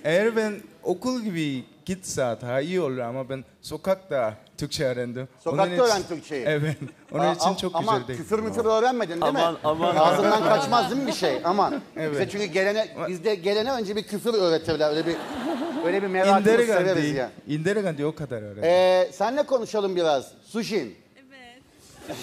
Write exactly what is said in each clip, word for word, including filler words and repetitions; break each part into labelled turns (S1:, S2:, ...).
S1: Eğer ben okul gibi gitse daha iyi olur ama ben sokakta Türkçe öğrendim.
S2: Sokakta
S1: Onun
S2: öğren
S1: için-
S2: Türkçeyi.
S1: Evet. Onun
S2: Aa,
S1: için
S2: ama,
S1: çok
S2: ama
S1: güzel değil.
S2: küfür müfür öğrenmedin değil
S3: Aman,
S2: mi?
S3: aman.
S2: Ağzından kaçmaz değil mi bir şey? Aman.
S1: Evet.
S2: Bize çünkü gelene, bizde gelene önce bir küfür öğretirler. Öyle bir öyle bir merakımız severiz
S1: İnderegan
S2: ya.
S1: değil. İnderegan değil o kadar öğrendim.
S2: Ee, senle konuşalım biraz. Sushin.
S4: Evet.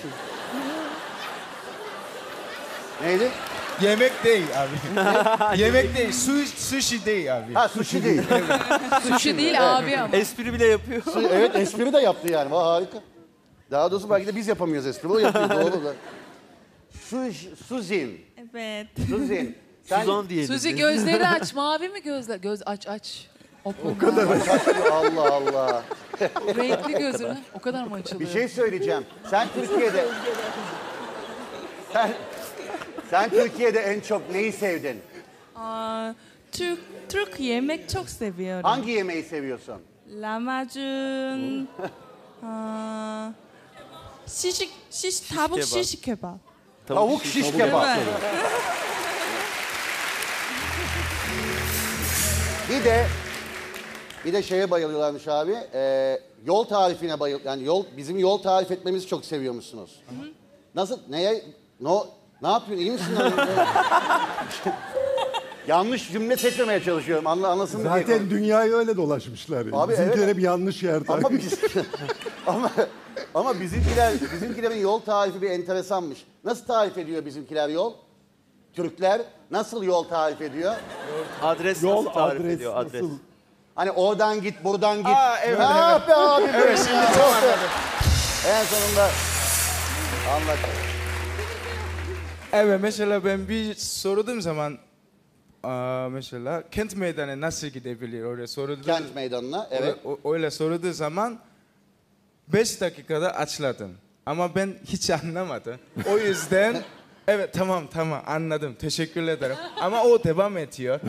S2: Neydi?
S1: Yemek değil abi. Yemek değil. Su, sushi değil abi.
S2: Ha sushi değil.
S5: Sushi değil abi ama.
S3: Espri bile yapıyor.
S2: Su- evet espri de yaptı yani. Vay, harika. Daha doğrusu belki de biz yapamıyoruz espri. O yapıyor doğru da. Sush, Suzin.
S4: Evet.
S2: Suzin. Sen
S3: Suzan diyelim.
S5: Suzi gözleri aç. Mavi mi gözler? Göz aç aç. Open
S2: o kadar Allah Allah.
S5: Renkli gözleri. O kadar mı açılıyor?
S2: Bir şey söyleyeceğim. Sen Türkiye'de sen, sen Türkiye'de en çok neyi sevdin?
S4: Aa, Türk, Türk yemek çok seviyorum.
S2: Hangi yemeği seviyorsun?
S4: Lahmacun, aa, şiş, şiş, tavuk
S3: kebap.
S4: şiş kebap.
S2: Tavuk şiş kebap.
S4: Evet.
S2: Bir de bir de şeye bayılıyorlarmış abi. E, yol tarifine bayıl yani yol bizim yol tarif etmemizi çok seviyormuşsunuz. Nasıl? Neye? No, ne yapıyorsun? İyi misin? Yanlış cümle seçmemeye çalışıyorum. Anla, anlasın diye.
S6: Zaten dünyayı öyle dolaşmışlar. Yani.
S2: Abi,
S6: Bizimkiler
S2: evet.
S6: hep yanlış yerde.
S2: Ama biz ama ama bizimkiler bizimkilerin yol tarifi bir enteresanmış. Nasıl tarif ediyor bizimkiler yol? Türkler nasıl yol tarif ediyor?
S3: Adres
S6: Yol
S3: nasıl tarif
S6: adres
S3: ediyor? Adres.
S6: nasıl?
S2: Hani oradan git, buradan git.
S1: Aa, evet,
S2: Ha
S1: evet.
S2: be abi.
S1: Evet, şimdi çok anladım.
S2: En sonunda anlat.
S1: Evet, mesela ben bir sorduğum zaman aa, mesela Kent Meydanı nasıl gidebilir? Öyle sorulduğu,
S2: Kent meydanına, evet.
S1: öyle, öyle sorulduğu zaman beş dakikada açladım. Ama ben hiç anlamadım. O yüzden evet tamam tamam anladım. Teşekkür ederim. Ama o devam ediyor.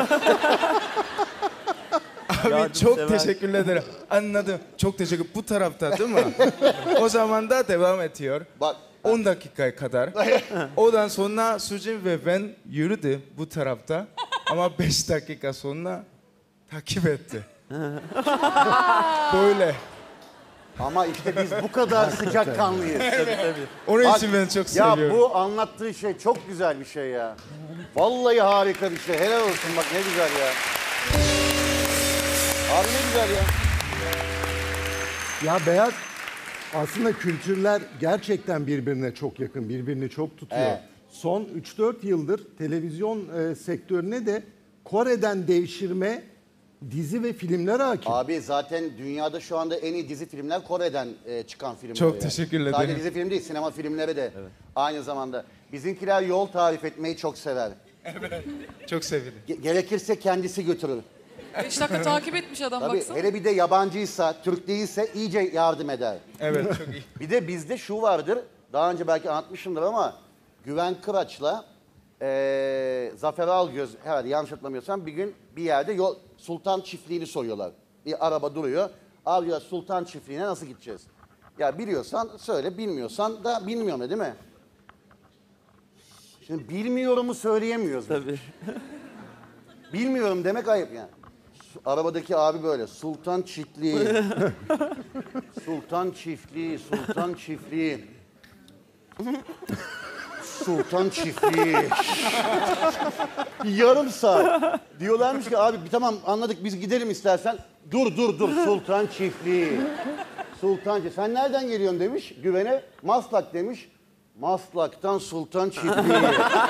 S1: Abi çok
S3: Yardımsever.
S1: teşekkür ederim. Anladım. Çok teşekkür. Bu tarafta değil mi? O zaman da devam ediyor.
S2: Bak
S1: on dakikaya kadar. Ondan sonra Sucin ve ben yürüdü bu tarafta. Ama beş dakika sonra takip etti. Böyle.
S2: ama işte biz bu kadar sıcakkanlıyız.
S3: Tabii tabii.
S1: Onun
S2: Bak,
S1: için ben çok
S2: ya
S1: seviyorum.
S2: bu anlattığı şey çok güzel bir şey ya. Vallahi harika bir şey. Helal olsun bak ne güzel ya. Abi ne güzel ya.
S6: Ya Beyaz, aslında kültürler gerçekten birbirine çok yakın, birbirini çok tutuyor.
S2: Evet.
S6: Son üç dört yıldır televizyon e, sektörüne de Kore'den devşirme dizi ve filmler hakim.
S2: Abi zaten dünyada şu anda en iyi dizi filmler Kore'den e, çıkan filmler.
S1: Çok
S2: yani.
S1: teşekkür ederim.
S2: Sadece dizi film değil, sinema filmleri de aynı zamanda. Bizimkiler yol tarif etmeyi çok sever.
S1: Çok sevindim.
S2: Ge- gerekirse kendisi götürür.
S5: Beş dakika takip etmiş adam
S2: Tabii
S5: baksana.
S2: hele bir de yabancıysa, Türk değilse iyice yardım eder.
S1: Evet çok iyi.
S2: Bir de bizde şu vardır, daha önce belki anlatmışımdır ama Güven Kıraç'la eee Zafer Algöz, herhalde yanlış hatırlamıyorsam bir gün bir yerde yol, Sultan Çiftliği'ni soruyorlar. Bir araba duruyor, abi ya Sultan Çiftliği'ne nasıl gideceğiz? Ya biliyorsan söyle, bilmiyorsan da bilmiyorum de, değil mi? Şimdi bilmiyorumu söyleyemiyoruz.
S3: Tabii.
S2: Bilmiyorum demek ayıp yani. Su- Arabadaki abi böyle Sultan Çiftliği. Sultan Çiftliği, Sultan Çiftliği. Sultan Çiftliği. Bir yarım saat. Diyorlarmış ki abi tamam anladık biz gidelim istersen. Dur dur dur Sultan Çiftliği. Sultan Çiftliği. Sen nereden geliyorsun demiş güvene. Maslak demiş. Maslak'tan Sultan Çiftliği.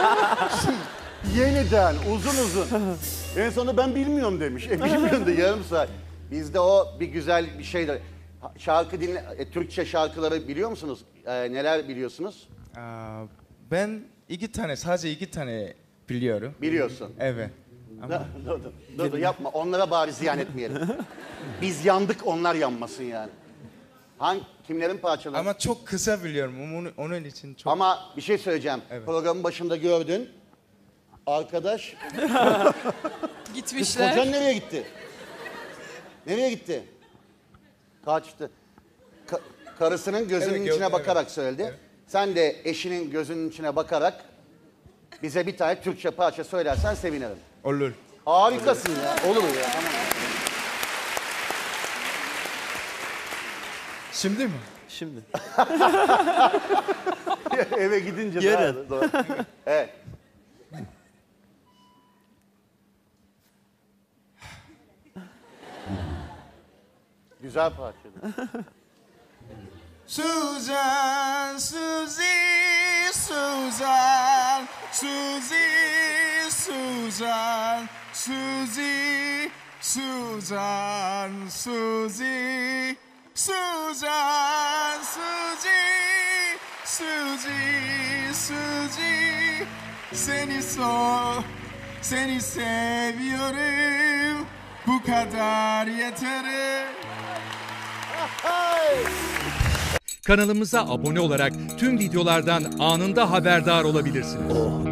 S2: Yeniden uzun uzun. En sonunda ben bilmiyorum demiş. E bilmiyorum da yarım saat. Bizde o bir güzel bir şeydir. Ha- Şarkı dinle, e, Türkçe şarkıları biliyor musunuz? E, neler biliyorsunuz?
S1: Aa, ben iki tane sadece iki tane biliyorum.
S2: Biliyorsun.
S1: Evet. Ama
S2: Dur, dur, dur, dur, yapma. Onlara bari ziyan etmeyelim. Biz yandık, onlar yanmasın yani. Hangi, kimlerin parçaları? Ama,
S1: ama çok kısa biliyorum. Onun, onun için çok.
S2: bir şey söyleyeceğim.
S1: Evet.
S2: Programın başında gördün. Arkadaş, kız
S5: Gitmişler.
S2: kocan nereye gitti? Nereye gitti? Kaçtı. Ka- karısının gözünün
S1: Evet,
S2: içine
S1: gördüm,
S2: bakarak
S1: evet.
S2: söyledi.
S1: Evet.
S2: Sen de eşinin gözünün içine bakarak bize bir tane Türkçe parça söylersen sevinirim.
S1: Olur.
S2: Harikasın ya. Olur mu ya? Tamam.
S1: Şimdi mi?
S3: Şimdi.
S2: Eve gidince
S3: Yarın.
S2: daha- daha- Evet. Güzel parçaydı.
S1: Suzan, Suzy, Suzan, Suzy, Suzan, Suzy, Suzan, Suzy, Suzan, Suzy, Suzy, Suzy, seni so, seni seviyorum, bu kadar yeter.
S7: Kanalımıza abone olarak tüm videolardan anında haberdar olabilirsiniz.